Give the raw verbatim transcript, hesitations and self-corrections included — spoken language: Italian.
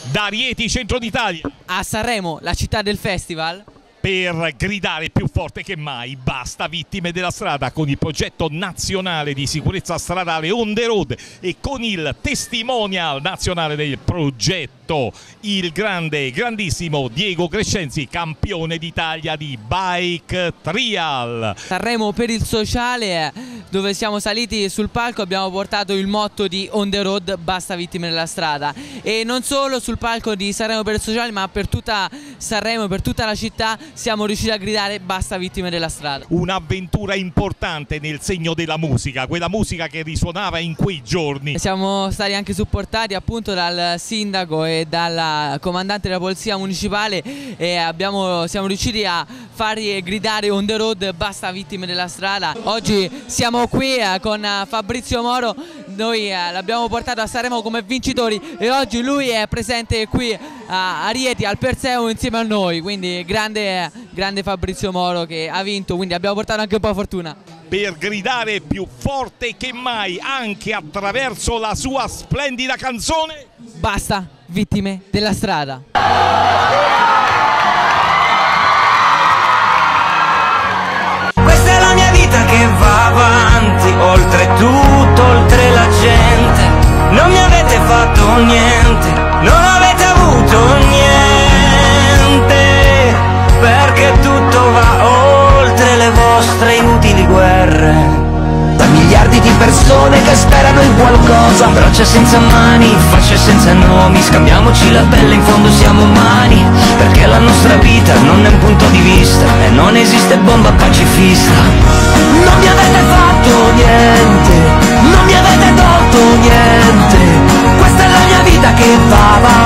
da Rieti, centro d'Italia, a Sanremo, la città del festival, per gridare più forte che mai basta vittime della strada, con il progetto nazionale di sicurezza stradale On The Road e con il testimonial nazionale del progetto, il grande, grandissimo Diego Crescenzi, campione d'Italia di bike trial. Sanremo per il sociale, dove siamo saliti sul palco, abbiamo portato il motto di On The Road, basta vittime della strada, e non solo sul palco di Sanremo per il sociale, ma per tutta Sanremo, per tutta la città siamo riusciti a gridare basta vittime della strada. Un'avventura importante nel segno della musica, quella musica che risuonava in quei giorni. Siamo stati anche supportati appunto dal sindaco e dal comandante della polizia municipale e abbiamo, siamo riusciti a fargli gridare On The Road, basta vittime della strada. Oggi siamo qui con Fabrizio Moro, noi l'abbiamo portato a Sanremo come vincitori e oggi lui è presente qui a Rieti al Perseo insieme a noi, quindi grande, grande Fabrizio Moro che ha vinto, quindi abbiamo portato anche un po' di fortuna. Per gridare più forte che mai anche attraverso la sua splendida canzone Basta vittime della strada. Questa è la mia vita che va avanti, oltre tutto, oltre la gente. Non mi avete fatto niente, non avete avuto niente, perché tutto va oltre le vostre inutili guerre. Da miliardi di persone che sperano in qualcosa, braccia senza mani, facce senza nomi, scambiamoci la pelle, in fondo siamo umani, perché la nostra vita non è un punto di vista e non esiste bomba pacifista. Non mi avete fatto niente, non mi avete tolto niente, questa è la mia vita che va avanti.